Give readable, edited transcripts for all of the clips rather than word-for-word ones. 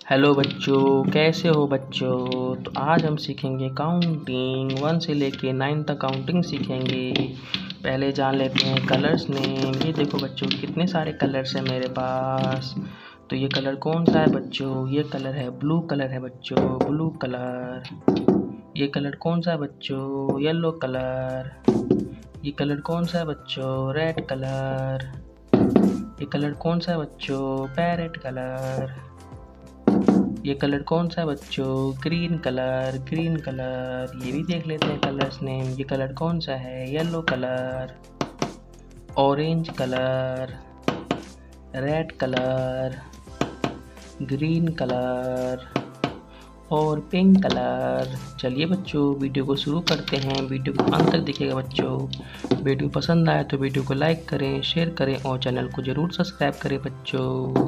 Hello बच्चों, कैसे हो बच्चों। तो आज हम सीखेंगे काउंटिंग 1 से लेके 9 तक काउंटिंग सीखेंगे। पहले जान लेते हैं कलर्स नेम। ये देखो बच्चों, कितने सारे कलर्स हैं मेरे पास। तो ये कलर कौन सा है बच्चों? ये कलर है ब्लू कलर है बच्चों, ब्लू कलर। ये कलर कौन सा है बच्चों? Yellow colour. ये कलर कौन सा है बच्चों? Red colour. ये कलर कौन सा है बच्चों? Parrot colour. ये कलर कौन सा है बच्चों? Green colour, green colour. ये भी देख लेते हैं कलर्स नेम। ये कलर कौन सा है? Yellow colour, orange colour, red colour, green colour और पिंक कलर। चलिए बच्चों, वीडियो को शुरू करते हैं। वीडियो को अंत तक देखिएगा बच्चों। वीडियो पसंद आए तो वीडियो को लाइक करें, शेयर करें और चैनल को ज़रूर सब्सक्राइब करें बच्चों।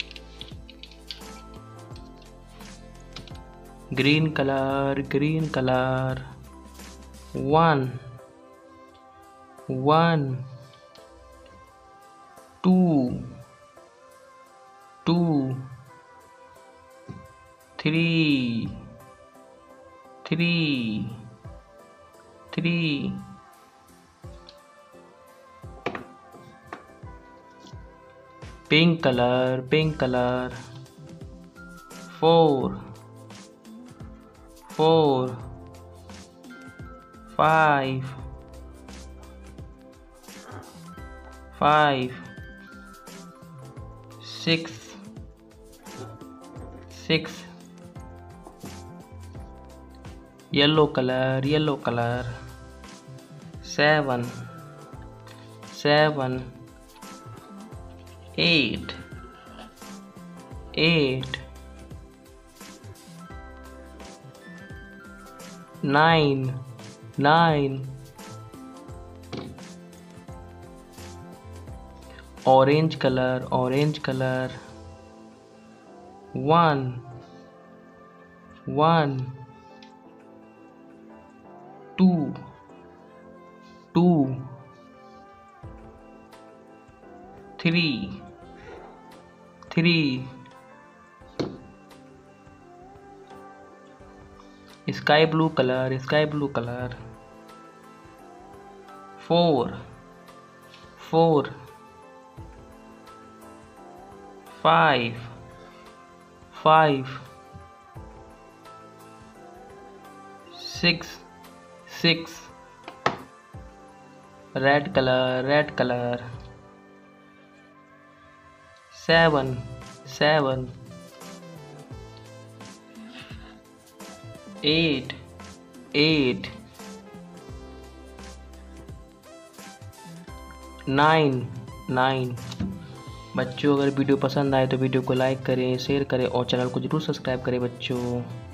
Green colour, green colour. 1 1 2 2 3 3 3 pink colour, pink colour. 4 4 5 5 6 6 yellow colour, yellow colour. 7 7 8 8 9 9 orange colour, orange colour. 1 1 2 2 3 3 sky blue colour, sky blue colour. 4 4 5 5 6 6 red colour, red colour. 7 7 8 8 9 9। बच्चों, अगर वीडियो पसंद आए तो वीडियो को लाइक करें, शेयर करें और चैनल को ज़रूर सब्सक्राइब करें बच्चों।